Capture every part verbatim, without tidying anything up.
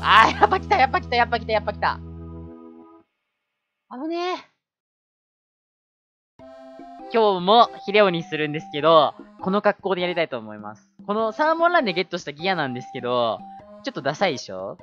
あー、やっぱ来た、やっぱ来た、やっぱ来た、やっぱ来た。危ねえ。今日もヒレオにするんですけど、この格好でやりたいと思います。このサーモンランでゲットしたギアなんですけど、ちょっとダサいでしょ？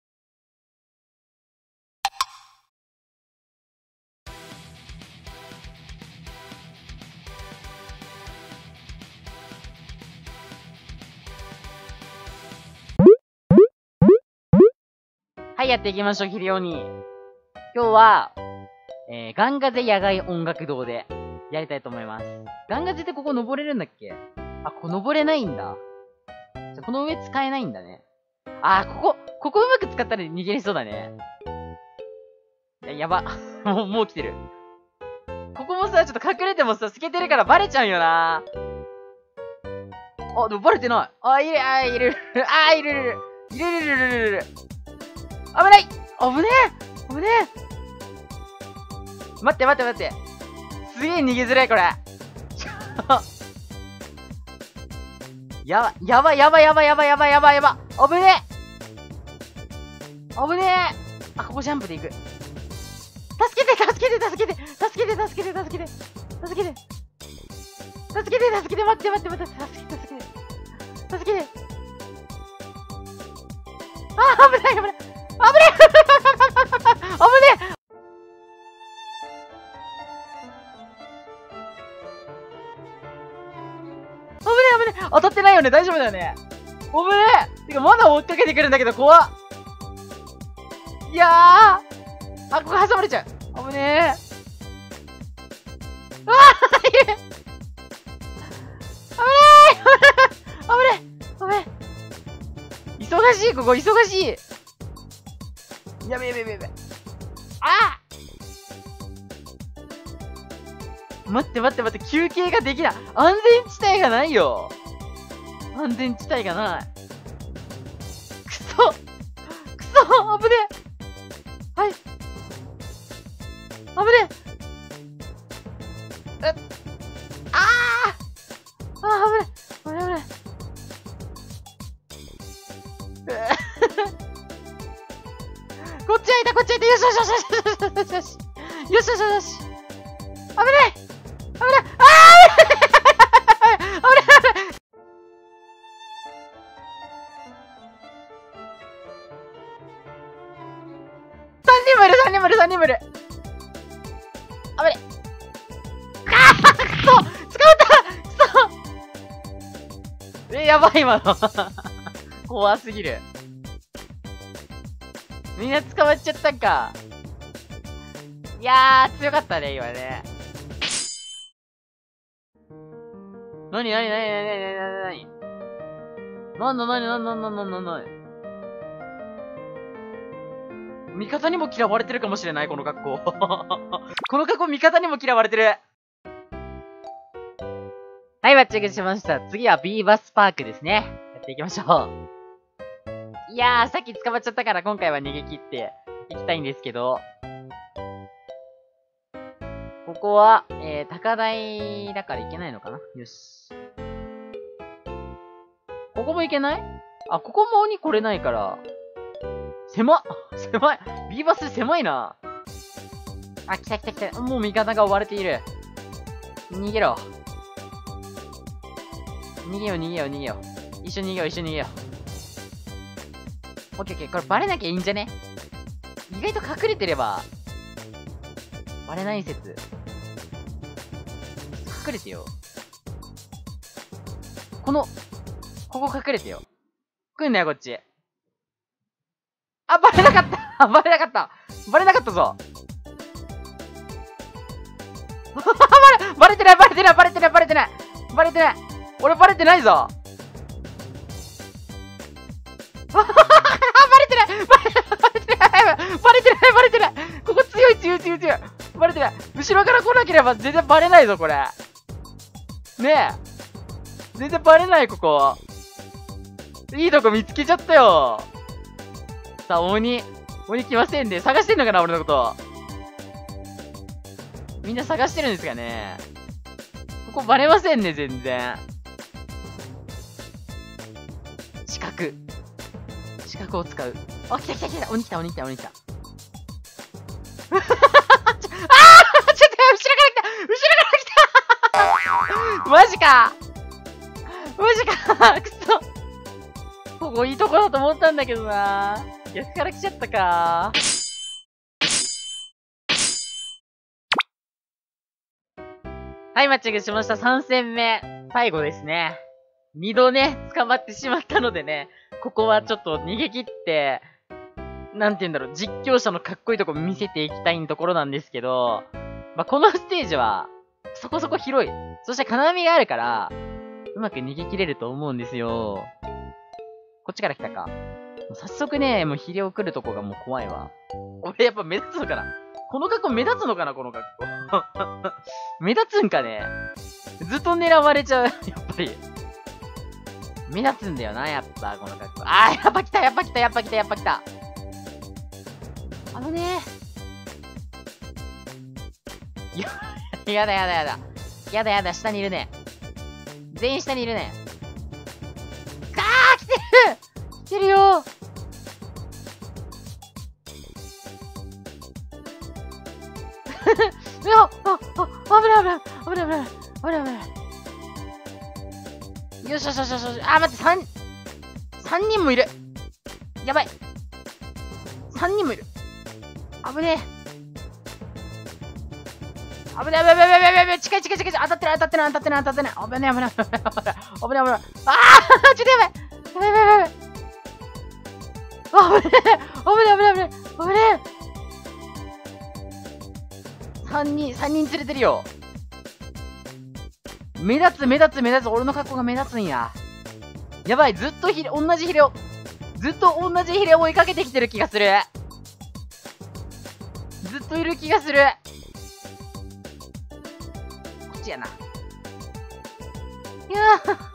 はい、やっていきましょう、ヒレオに。今日は、えー、ガンガゼ野外音楽堂でやりたいと思います。ガンガゼってここ登れるんだっけ？あ、ここ登れないんだ。じゃ、この上使えないんだね。あー、ここ、ここうまく使ったら逃げれそうだね。いや、やば。もう、もう来てる。ここもさ、ちょっと隠れてもさ、透けてるからバレちゃうよな。あ、でもバレてない。あ、いる、あ、いる。あ、いる、いる、いる、いる、いる、いる、いる。危ない！危ねえ！危ねえ！待って待って待って。すげえ逃げづらい、これ。やば、やば、やば、やば、やば、やば、やば、やば。危ねえ！危ねえ！あ、ここジャンプで行く。助けて、助けて、助けて、助けて、助けて、助けて、助けて。助けて、助けて、待って待って待って、助けて、助けて。助けて。あ、危ない、危ない。危ねえ危ねえ危ねえ危ねえ当たってないよね大丈夫だよね危ねえてかまだ追っかけてくるんだけど怖っいやーあ、ここ挟まれちゃう危ねえあーいる危ねえ危ねえ危ねえ忙しいここ忙しいやべやべやべやべあ待って待って待って、休憩ができない。安全地帯がないよ。安全地帯がない。くそくそ危ねえはい。危ねええあーあー危ねえ危ねえ危ねえこっち開いたこっち開いたよしよしよしよしよしよしよしよしよしよしよしよし危ない危ないあー危ない危ないさんにんもいるさんにんもいるさんにんもいる危ないあーくそ捕まったくそえ、やばい今の怖すぎるみんな捕まっちゃったんかいやー強かったね今ねなになになになになになになになんだなになんだなんだなんだなんだ味方にも嫌われてるかもしれないこの格好この格好味方にも嫌われてるはい、マッチングしました。次はビーバスパークですね。やっていきましょう。いやー、さっき捕まっちゃったから今回は逃げ切っていきたいんですけど。ここは、えー、高台だからいけないのかなよし。ここもいけないあ、ここも鬼来れないから。狭っ狭いビーバス狭いな。あ、来た来た来た。もう味方が追われている。逃げろ。逃げよう逃げよう逃げよう。一緒に逃げよう一緒に逃げよう。オッケーオッケー。これバレなきゃいいんじゃね意外と隠れてれば、バレない説。隠れてよ。この、ここ隠れてよ。来んなよ、こっち。あ、バレなかったバレなかったバレなかったぞバレ、バレてないバレてないバレてないバレてないバレてない俺バレてないぞバレてないバレてないバレてないバレてないここ強い強い強い強いバレてない後ろから来なければ全然バレないぞこれねえ全然バレないここいいとこ見つけちゃったよさあ鬼鬼来ませんね探してんのかな俺のことみんな探してるんですかねここバレませんね全然視覚視覚を使うあ、来た来た来た。鬼来た、鬼来た、鬼来た。ちょあーちょっと、後ろから来た後ろから来たマジかマジかくそここいいとこだと思ったんだけどな。逆から来ちゃったか。はい、マッチングしました。さん戦目。最後ですね。二度ね、捕まってしまったのでね、ここはちょっと逃げ切って、なんて言うんだろう、実況者のかっこいいとこ見せていきたいところなんですけど、まあ、このステージは、そこそこ広い。そして金網があるから、うまく逃げ切れると思うんですよ。こっちから来たか。早速ね、もう肥料来るとこがもう怖いわ。俺やっぱ目立つのかなこの格好目立つのかなこの格好。目立つんかねずっと狙われちゃう。やっぱり。目立つんだよな、やっぱ、この格好。あー、やっぱ来た、やっぱ来た、やっぱ来た、やっぱ来た。あのねー。や、やだやだやだ。やだやだ、下にいるね。全員下にいるね。かー来てる来てるよーうわあ、あ、あ、危ない危ない危ない危ない危ない危ないよしよしよしよしよしあ、待って、三、三人もいるやばい三人もいる危ねえ危ない危ない危ない危ない危ない近い近い近い当たってない当たってない当たってない当たってない危ない危ない危ない危ない危ない危ないあーちょっとやばいやばいやばいやばいあ、危ない危ない危ない危ない危ない三人、三人連れてるよ。目立つ、目立つ、目立つ。俺の格好が目立つんや。やばい、ずっとひれ、同じヒレを、ずっと同じヒレを追いかけてきてる気がする。ずっといる気がする。こっちやな。いや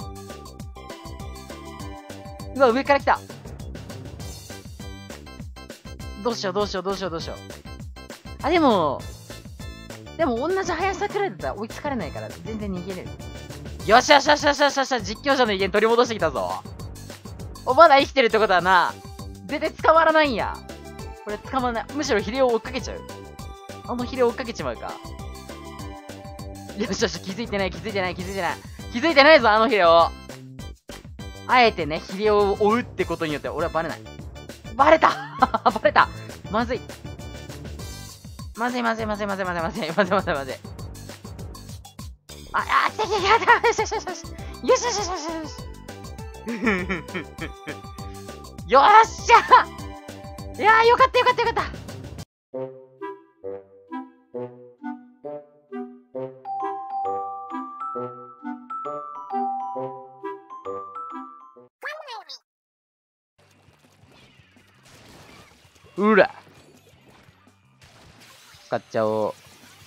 ー。うわ、上から来た。どうしよう、どうしよう、どうしよう、どうしよう。あ、でも、でも同じ速さくらいだったら追いつかれないから全然逃げれる。よしよしよしよしよしよし、実況者の威厳取り戻してきたぞ。お、まだ生きてるってことはな、絶対捕まらないんや。これ捕まらない。むしろヒレを追っかけちゃう。あのヒレを追っかけちまうか。よしよし、気づいてない気づいてない気づいてない。気づいてないぞ、あのヒレを。あえてね、ヒレを追うってことによって俺はバレない。バレたバレたまずい。まずいまずいまずいまずいまずいまずいまずいまずいまずい。あ、あ、来た来た来たよしよしよしよしよしよしよしよしよしよっしゃいやーよかったよかったよかったうら使っちゃお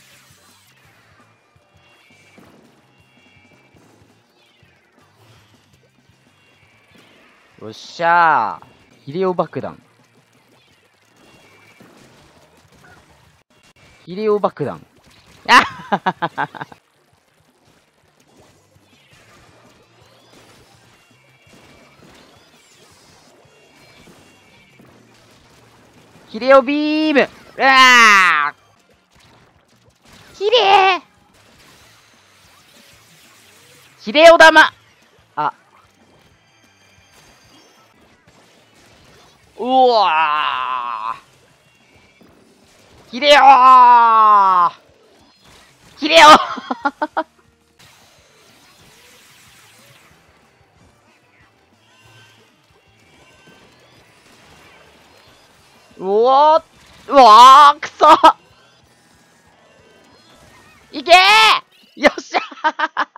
う。よっしゃー。ヒレオ爆弾。ヒレオ爆弾。あはははは。ヒレオビーム。うわー。きれいヒレオ玉あ。うわーヒレオーヒレオうわーうわーくそいけーよっしゃ